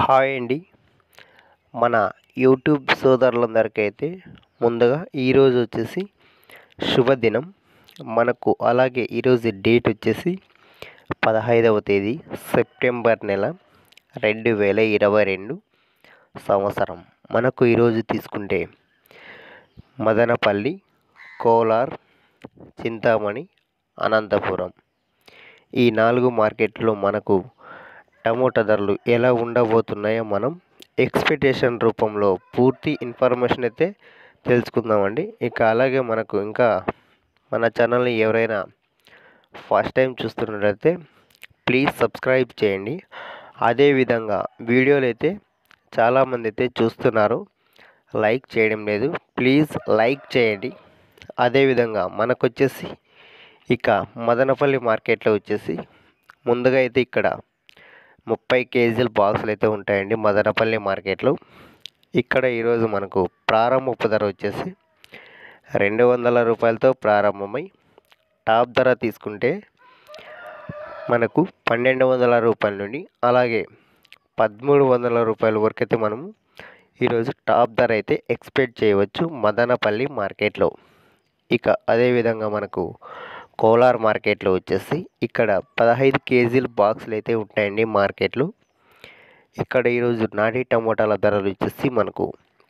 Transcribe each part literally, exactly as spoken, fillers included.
Hi అండి. మన YouTube సోదరులందరికైతే ముందుగా ఈరోజు వచ్చేసి శుభదినం. మనకు అలాగే ఈరోజు డేట్ వచ్చేసి పదహైదవ తేదీ సెప్టెంబర్ నెల రెండు వేల ఇరవై రెండు సంవత్సరం. మనకు ఈరోజు తీసుకుంటే మదనపల్లి, కోలార్, చింతామణి, అనంతపురం ఈ నాలుగు మార్కెట్లో మనకు టమోటా ధరలు ఎలా ఉండబోతున్నాయో మనం ఎక్స్పెక్టేషన్ రూపంలో పూర్తి ఇన్ఫర్మేషన్ అయితే తెలుసుకుందామండి. ఇక అలాగే మనకు ఇంకా మన ఛానల్ని ఎవరైనా ఫస్ట్ టైం చూస్తున్నట్లయితే ప్లీజ్ సబ్స్క్రైబ్ చేయండి. అదేవిధంగా వీడియోలు అయితే చాలామంది అయితే చూస్తున్నారు, లైక్ చేయడం లేదు. ప్లీజ్ లైక్ చేయండి. అదేవిధంగా మనకు వచ్చేసి ఇక మదనపల్లి మార్కెట్లో వచ్చేసి ముందుగా అయితే ఇక్కడ ముప్పై కేజీల బాక్సులు అయితే ఉంటాయండి మదనపల్లి మార్కెట్లో. ఇక్కడ ఈరోజు మనకు ప్రారంభపు ధర వచ్చేసి రెండు వందల రూపాయలతో ప్రారంభమై టాప్ ధర తీసుకుంటే మనకు పన్నెండు వందల రూపాయల నుండి అలాగే పదమూడు వందల రూపాయల వరకు అయితే మనము ఈరోజు టాప్ ధర అయితే ఎక్స్పెక్ట్ చేయవచ్చు మదనపల్లి మార్కెట్లో. ఇక అదేవిధంగా మనకు కోలార్ మార్కెట్లో వచ్చేసి ఇక్కడ పదహైదు కేజీల బాక్సులు అయితే ఉంటాయండి మార్కెట్లో. ఇక్కడ ఈరోజు నాటి టమోటాల ధరలు వచ్చేసి మనకు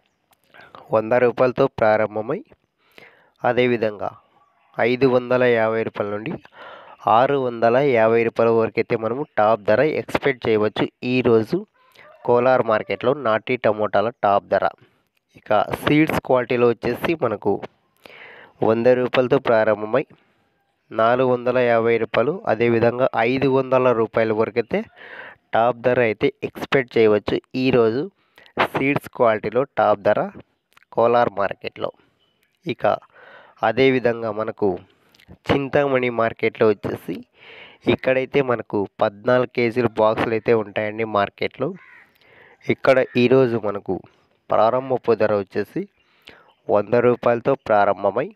వంద రూపాయలతో ప్రారంభమై అదేవిధంగా ఐదు వందల యాభై రూపాయల నుండి ఆరు వందల యాభై రూపాయల వరకు అయితే మనము టాప్ ధర ఎక్స్పెక్ట్ చేయవచ్చు ఈరోజు కోలార్ మార్కెట్లో నాటి టమోటాల టాప్ ధర. ఇక సీడ్స్ క్వాలిటీలో వచ్చేసి మనకు వంద రూపాయలతో ప్రారంభమై నాలుగు వందల యాభై రూపాయలు అదేవిధంగా ఐదు వందల రూపాయల వరకు అయితే టాప్ ధర అయితే ఎక్స్పెక్ట్ చేయవచ్చు ఈరోజు సీడ్స్ క్వాలిటీలో టాప్ ధర కోలార్ మార్కెట్లో. ఇక అదేవిధంగా మనకు చింతామణి మార్కెట్లో వచ్చేసి ఇక్కడైతే మనకు పద్నాలుగు కేజీల బాక్సులు అయితే ఉంటాయండి మార్కెట్లో. ఇక్కడ ఈరోజు మనకు ప్రారంభపు ధర వచ్చేసి వంద రూపాయలతో ప్రారంభమై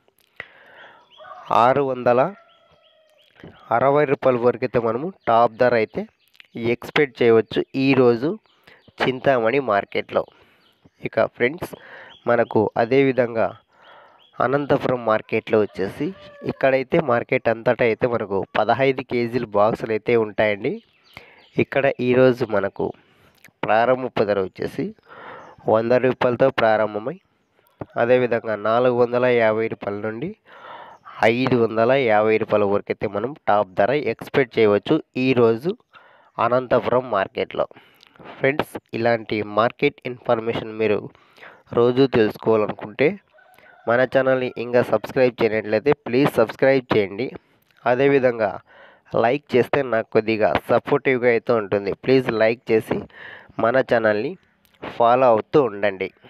ఆరు వందల అరవై రూపాయల వరకు అయితే మనము టాప్ ధర అయితే ఎక్స్పెక్ట్ చేయవచ్చు ఈరోజు చింతామణి మార్కెట్లో. ఇక ఫ్రెండ్స్ మనకు అదేవిధంగా అనంతపురం మార్కెట్లో వచ్చేసి ఇక్కడైతే మార్కెట్ అంతటా అయితే మనకు పదహైదు కేజీల బాక్సులు అయితే ఉంటాయండి. ఇక్కడ ఈరోజు మనకు ప్రారంభపు ధర వచ్చేసి వంద రూపాయలతో ప్రారంభమై అదేవిధంగా నాలుగు వందల యాభై రూపాయల నుండి ఐదు వందల యాభై రూపాయల వరకు అయితే మనం టాప్ ధర ఎక్స్పెక్ట్ చేయవచ్చు ఈరోజు అనంతపురం మార్కెట్లో. ఫ్రెండ్స్ ఇలాంటి మార్కెట్ ఇన్ఫర్మేషన్ మీరు రోజు తెలుసుకోవాలనుకుంటే మన ఛానల్ని ఇంకా సబ్స్క్రైబ్ చేయనట్లయితే ప్లీజ్ సబ్స్క్రైబ్ చేయండి. అదేవిధంగా లైక్ చేస్తే నాకు కొద్దిగా సపోర్టివ్గా అయితే ఉంటుంది. ప్లీజ్ లైక్ చేసి మన ఛానల్ని ఫాలో అవుతూ ఉండండి.